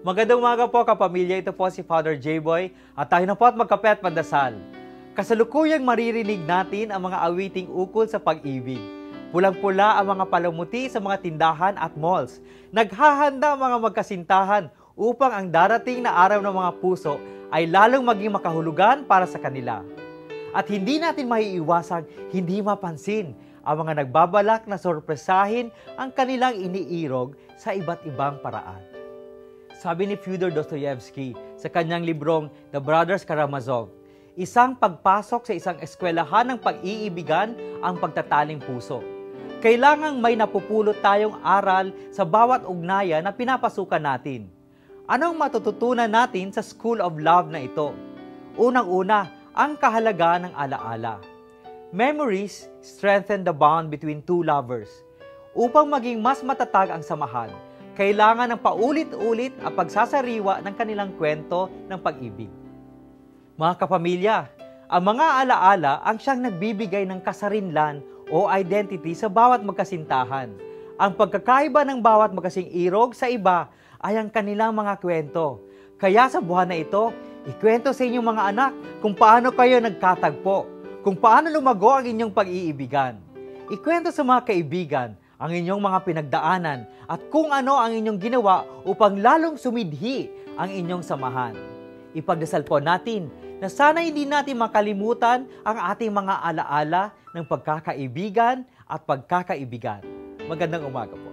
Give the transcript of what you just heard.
Magandang umaga po kapamilya, ito po si Father J-Boy at tayo na po at magkape at pandasal. Kasalukuyang maririnig natin ang mga awiting ukol sa pag-ibig. Pulang-pula ang mga palamuti sa mga tindahan at malls. Naghahanda ang mga magkasintahan upang ang darating na araw ng mga puso ay lalong maging makahulugan para sa kanila. At hindi natin maiiwasang hindi mapansin ang mga nagbabalak na sorpresahin ang kanilang iniirog sa iba't ibang paraan. Sabi ni Fyodor Dostoyevsky sa kanyang librong The Brothers Karamazov, isang pagpasok sa isang eskwelahan ng pag-iibigan ang pagtataling puso. Kailangang may napupulot tayong aral sa bawat ugnayan na pinapasukan natin. Anong matututunan natin sa School of Love na ito? Unang-una, ang kahalagaan ng alaala. Memories strengthen the bond between two lovers. Upang maging mas matatag ang samahan, kailangan ng paulit-ulit ang pagsasariwa ng kanilang kwento ng pag-ibig. Mga kapamilya, ang mga alaala ang siyang nagbibigay ng kasarinlan o identity sa bawat magkasintahan. Ang pagkakaiba ng bawat magkasing irog sa iba ay ang kanilang mga kwento. Kaya sa buwan na ito, ikwento sa inyong mga anak kung paano kayo nagkatagpo, kung paano lumago ang inyong pag-iibigan. Ikwento sa mga kaibigan ang inyong mga pinagdaanan at kung ano ang inyong ginawa upang lalong sumidhi ang inyong samahan. Ipagdasal po natin na sana hindi natin makalimutan ang ating mga alaala ng pagkakaibigan at pagkakaibigan. Magandang umaga po.